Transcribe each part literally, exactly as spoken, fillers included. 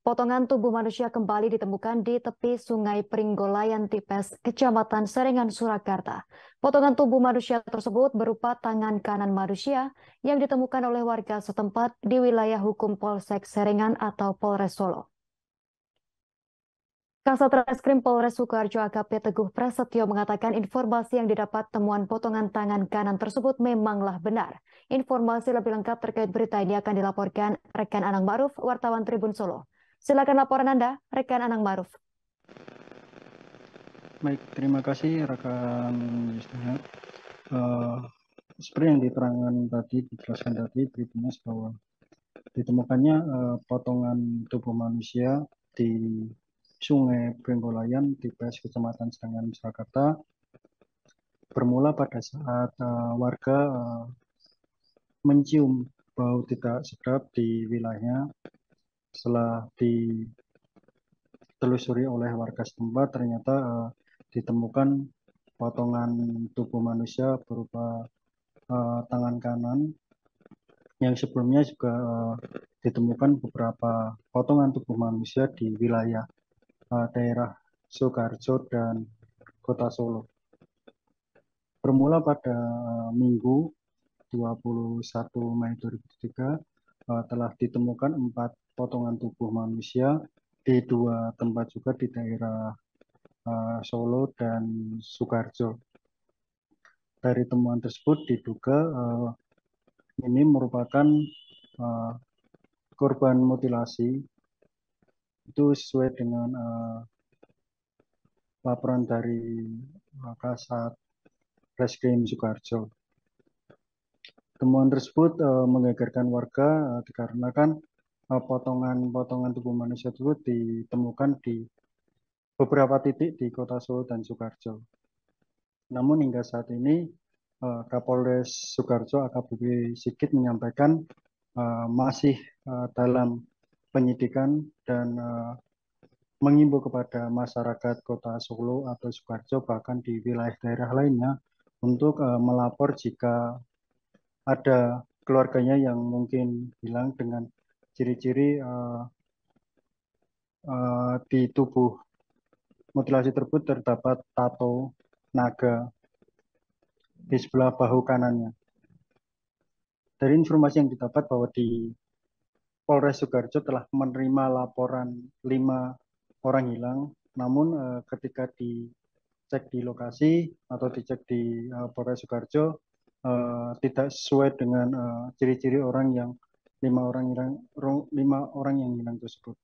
Potongan tubuh manusia kembali ditemukan di tepi Sungai Pringgolayan Tipes, Kecamatan Serengan, Surakarta. Potongan tubuh manusia tersebut berupa tangan kanan manusia yang ditemukan oleh warga setempat di wilayah hukum Polsek Serengan atau Polres Solo. Kasat Reskrim Polres Sukoharjo A K P Teguh Prasetyo mengatakan informasi yang didapat temuan potongan tangan kanan tersebut memanglah benar. Informasi lebih lengkap terkait berita ini akan dilaporkan rekan Anang Ma'ruf, wartawan Tribun Solo. Silakan laporan Anda, rekan Anang Ma'ruf. Baik, terima kasih rekan Yustina. Uh, seperti yang diterangkan tadi, dijelaskan tadi, beritanya bahwa ditemukannya uh, potongan tubuh manusia di Sungai Pringgolayan, Tipes, Kecamatan Serengan, Surakarta, bermula pada saat uh, warga uh, mencium bau tidak sedap di wilayahnya. Setelah ditelusuri oleh warga setempat, ternyata uh, ditemukan potongan tubuh manusia berupa uh, tangan kanan yang sebelumnya juga uh, ditemukan beberapa potongan tubuh manusia di wilayah uh, daerah Sukoharjo dan Kota Solo. Bermula pada uh, Minggu dua puluh satu Mei dua ribu tiga uh, telah ditemukan empat potongan tubuh manusia di dua tempat juga di daerah uh, Solo dan Sukoharjo. Dari temuan tersebut diduga uh, ini merupakan uh, korban mutilasi. Itu sesuai dengan uh, laporan dari uh, Kasat Reskrim Sukoharjo. Temuan tersebut uh, menggegerkan warga uh, dikarenakan uh, potongan-potongan tubuh manusia tersebut ditemukan di beberapa titik di Kota Solo dan Sukoharjo. Namun hingga saat ini uh, Kapolres Sukoharjo A K B P Sigit menyampaikan uh, masih uh, dalam penyidikan dan uh, mengimbau kepada masyarakat Kota Solo atau Sukoharjo bahkan di wilayah daerah lainnya untuk uh, melapor jika ada keluarganya yang mungkin hilang dengan ciri-ciri uh, uh, di tubuh mutilasi tersebut terdapat tato naga di sebelah bahu kanannya. Dari informasi yang didapat bahwa di Polres Sukoharjo telah menerima laporan lima orang hilang, namun uh, ketika dicek di lokasi atau dicek di uh, Polres Sukoharjo uh, tidak sesuai dengan ciri-ciri uh, orang yang lima orang hilang, lima orang yang hilang tersebut.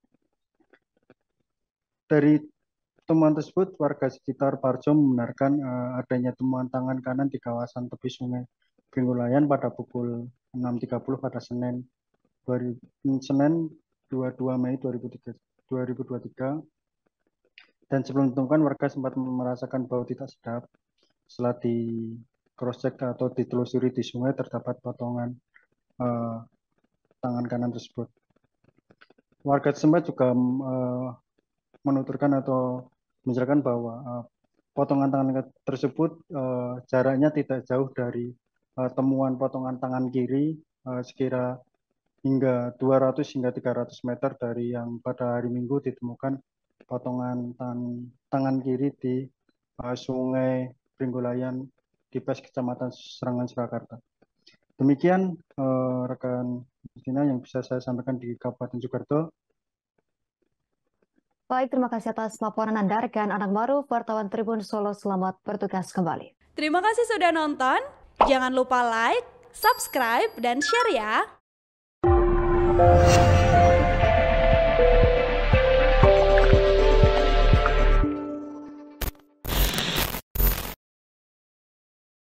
Dari temuan tersebut, warga sekitar Parjo membenarkan uh, adanya temuan tangan kanan di kawasan tepi Sungai Pringgolayan pada pukul enam tiga puluh pada Senin Senin dua puluh dua Mei dua ribu dua puluh tiga. Dan sebelum ditemukan, warga sempat merasakan bau tidak sedap. Setelah di cross check atau ditelusuri di sungai terdapat potongan uh, tangan kanan tersebut. Warga setempat juga uh, menuturkan atau menjelaskan bahwa uh, potongan tangan tersebut uh, jaraknya tidak jauh dari uh, temuan potongan tangan kiri uh, sekira hingga dua ratus hingga tiga ratus meter dari yang pada hari Minggu ditemukan potongan tangan, tangan kiri di uh, Sungai Pringgolayan Tipes, Kecamatan Serengan, Surakarta. Demikian uh, rekan Justina yang bisa saya sampaikan di Kabupaten Sukoharjo. Baik, terima kasih atas laporan Anda, rekan Anang Ma'ruf, wartawan Tribun Solo. Selamat bertugas kembali. Terima kasih sudah nonton. Jangan lupa like, subscribe, dan share ya.